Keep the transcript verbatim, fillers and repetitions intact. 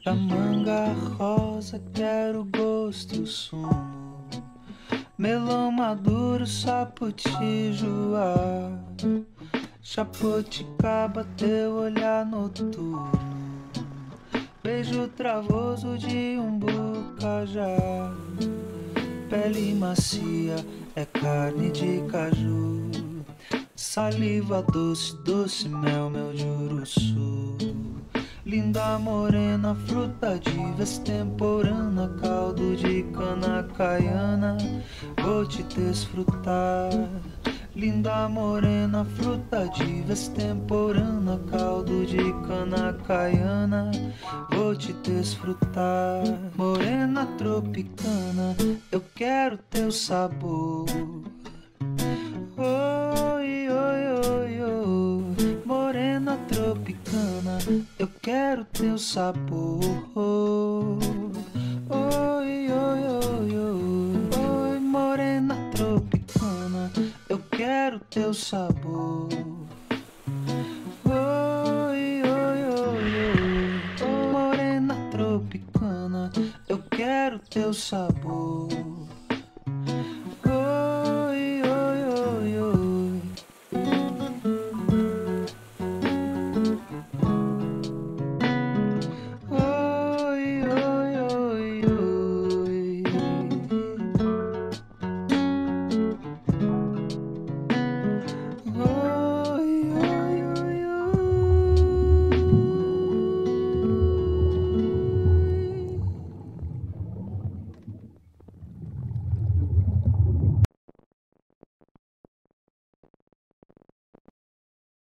Da manga rosa quero o gosto e o sumo, melão maduro, saputijuá, jabuticaba, teu olhar noturno, beijo travoso de um bucajá, pele macia é carne de caju, saliva doce, doce mel, meu juruçu. Linda morena, fruta de vez temporana, caldo de cana caiana, vou te desfrutar. Linda morena, fruta de vez temporana, caldo de cana caiana, vou te desfrutar. Morena tropicana, eu quero teu sabor. Oi, oi, oi, oi, morena tropicana, eu quero teu sabor. Oi, oi, oi, oi, oi, morena tropicana, eu quero teu sabor. Oi, oi, oi, oi, morena tropicana, eu quero teu sabor.